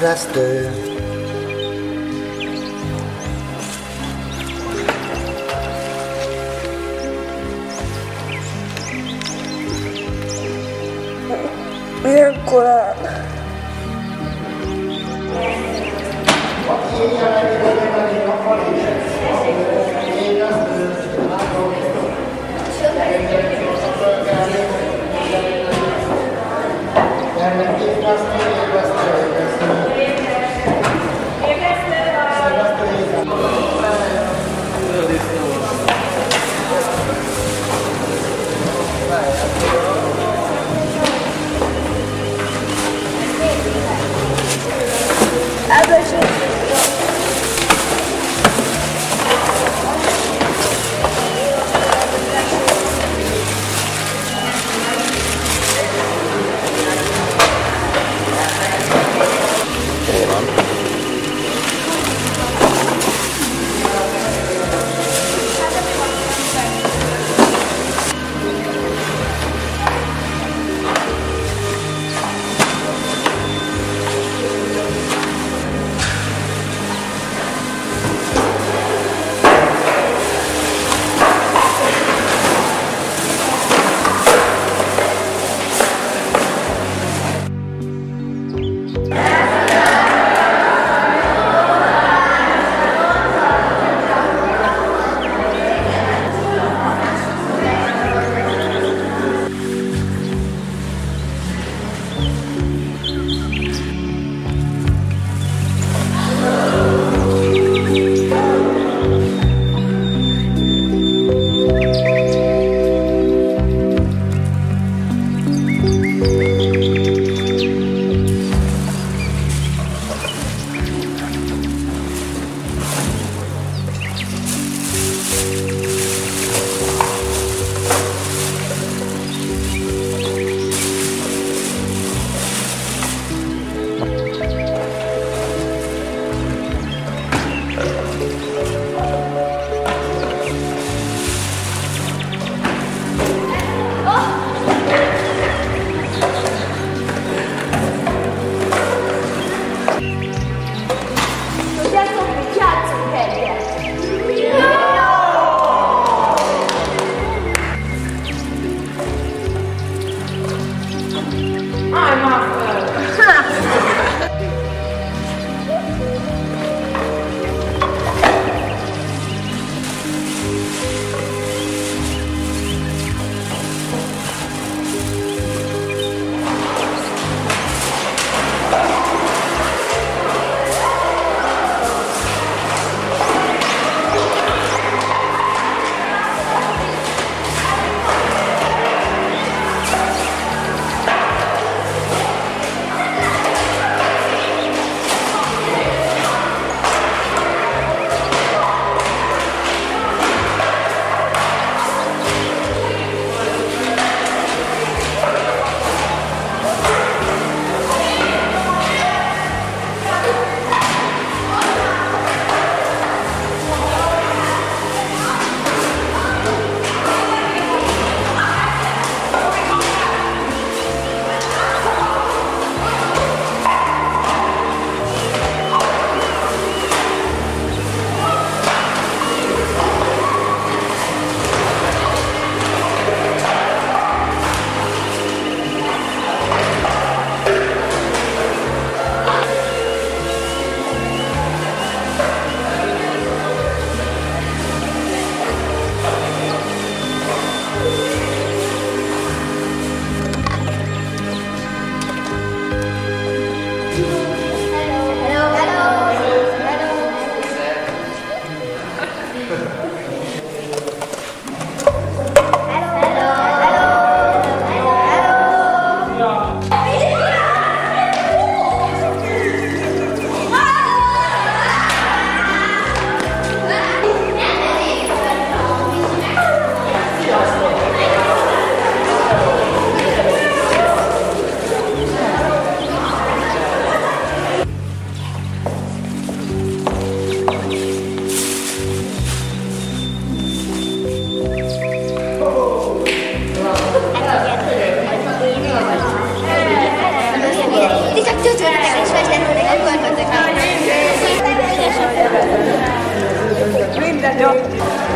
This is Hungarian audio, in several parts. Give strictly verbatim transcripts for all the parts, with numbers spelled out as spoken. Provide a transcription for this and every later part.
ábresztő. Milyen korán? Jó.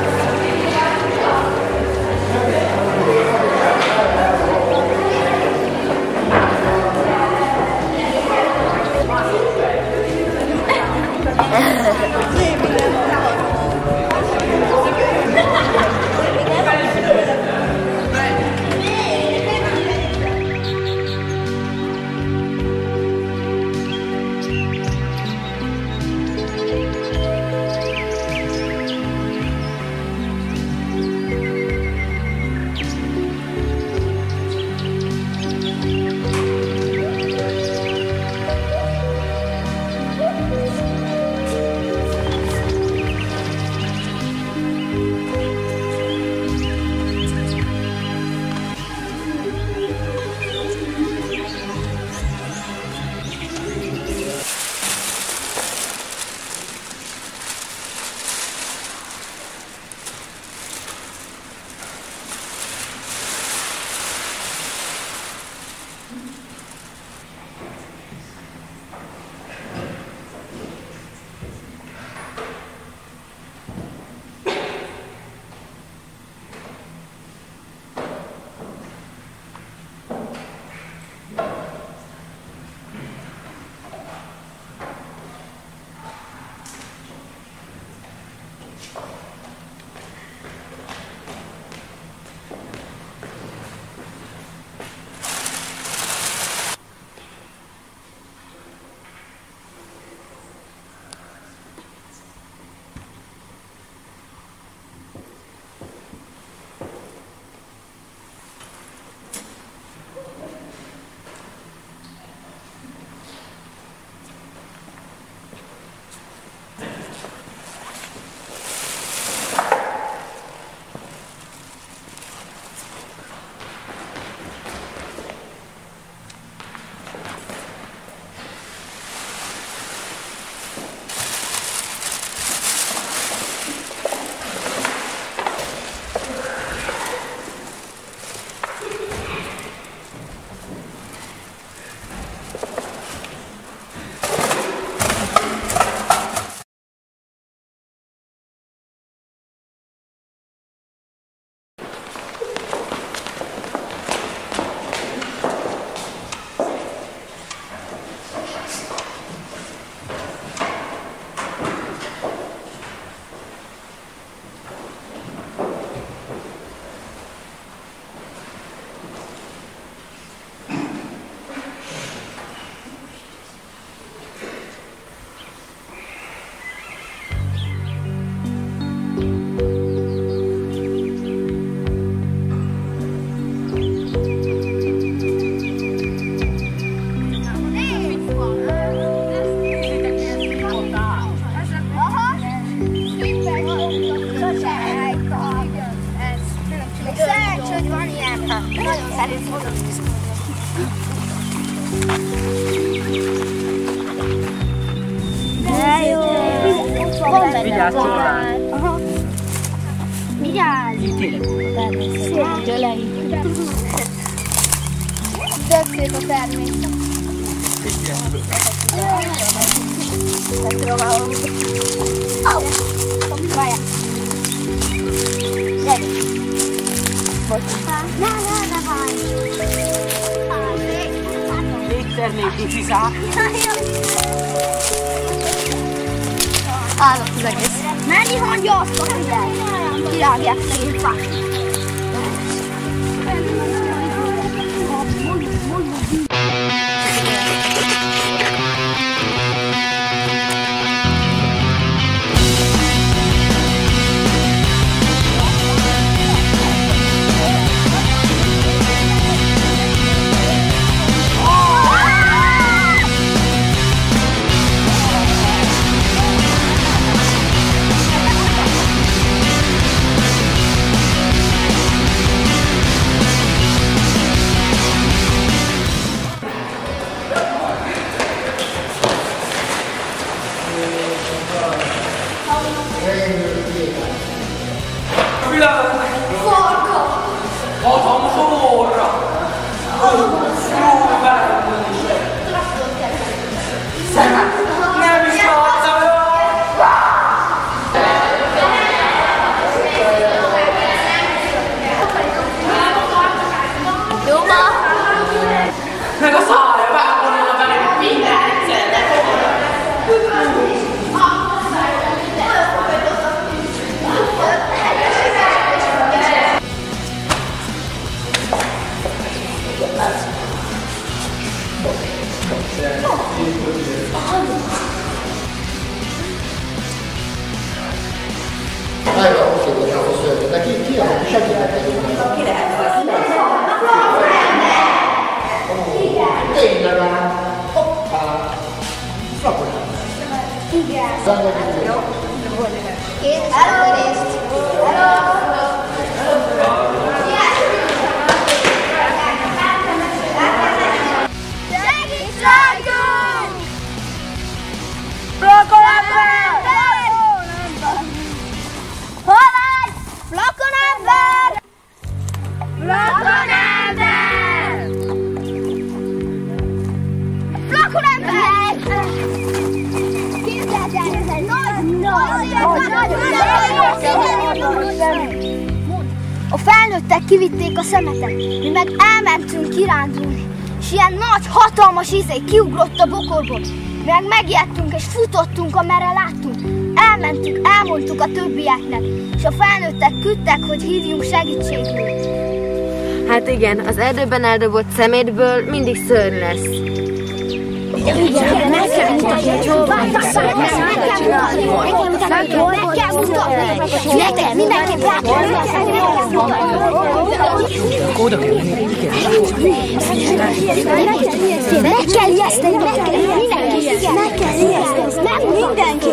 Vigyázz, csodál! Aha. Vigyázz! Így tényleg volna. Szép gyölei. Tök szép a természet. Megpróbálom. Au! Várjál! Gyere! Bocsánat. Ne, ne, ne hányj! Kétszer még kicsi szá. Állok az egész. Mennyi hangja azt a figyelj? Kirágják szegény fát. céges az szörnyű. De ki, ki az, aki segítek? Ki lehet az? Tényleg ám. Hoppá. Flakonát. Igen. Jó. Két ellenést. Hello. A felnőttek kivitték a szemetet, mi meg elmentünk kirándulni, és ilyen nagy, hatalmas izé kiugrott a bokorból. Mi meg megijedtünk és futottunk, amerre láttunk. Elmentünk, elmondtuk a többieknek, és a felnőttek küldtek, hogy hívjunk segítségül. Hát igen, az erdőben eldobott szemétből mindig szörny lesz. Igen, igen, meg kell mutatni, hogy hol van a szörny. Meg kell mutatni, meg kell mutatni. Neked mindenképp rá kell mutatni. Oda kell menni, igen. Meg kell ijeszteni, meg kell ijeszteni. Meg kell ijeszteni. Nem mindenki.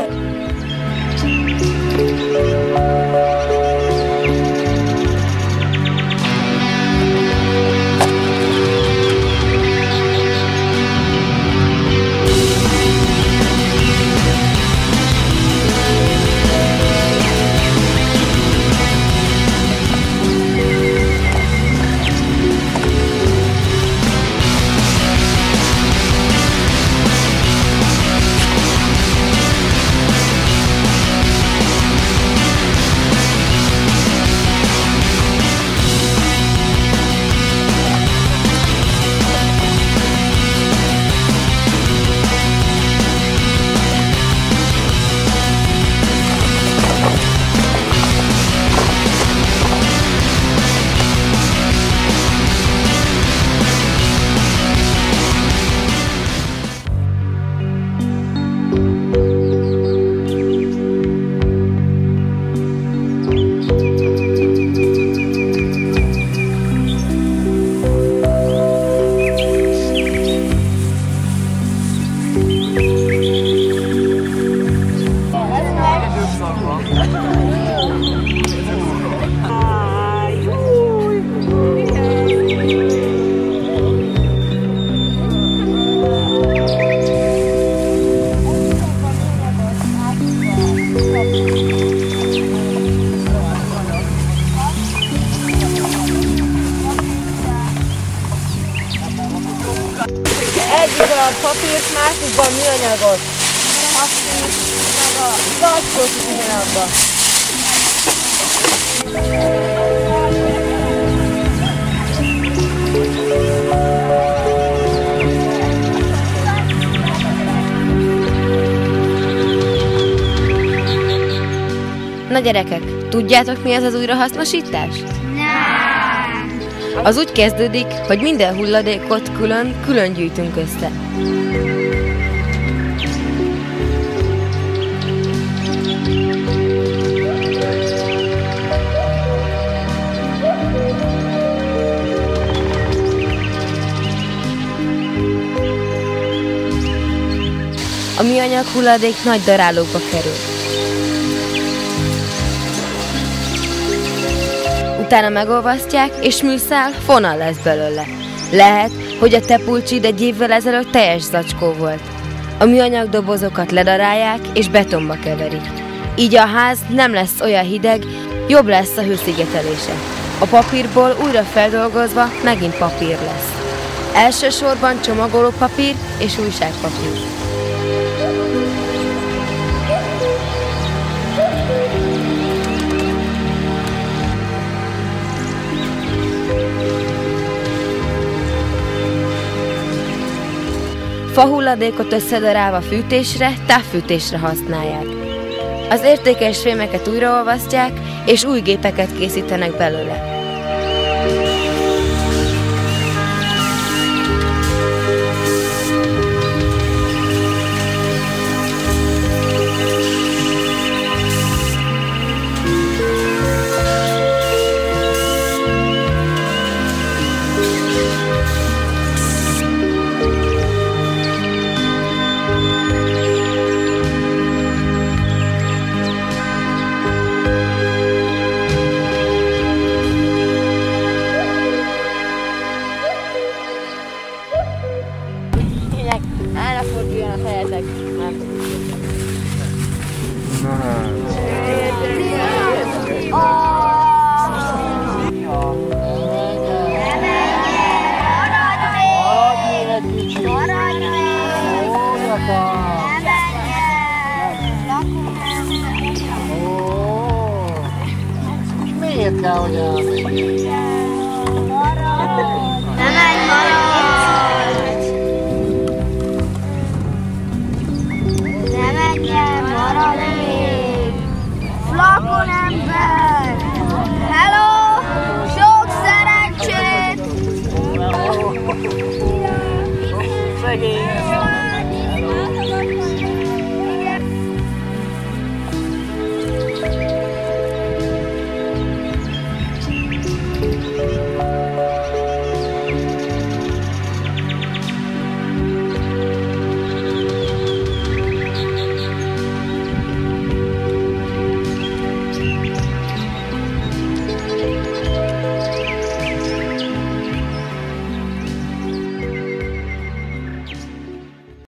Egyikben a papírt, másikban műanyagot. Papírt, meg a zacskót is ugyanabba. Na gyerekek, tudjátok mi az az újrahasznosítás? Nem! Az úgy kezdődik, hogy minden hulladékot külön-külön gyűjtünk össze. A műanyag hulladék nagy darálókba kerül. Utána megolvasztják, és műszál, fonal lesz belőle. Lehet, hogy a te pulcsid egy évvel ezelőtt teljes zacskó volt. A műanyag dobozokat ledarálják, és betonba keverik. Így a ház nem lesz olyan hideg, jobb lesz a hőszigetelése. A papírból újra feldolgozva megint papír lesz. Elsősorban csomagolópapír és újságpapír. Fahulladékot összedarálva fűtésre, távfűtésre használják. Az értékes fémeket újraolvasztják, és új gépeket készítenek belőle. Miért kell, hogy elmenjél?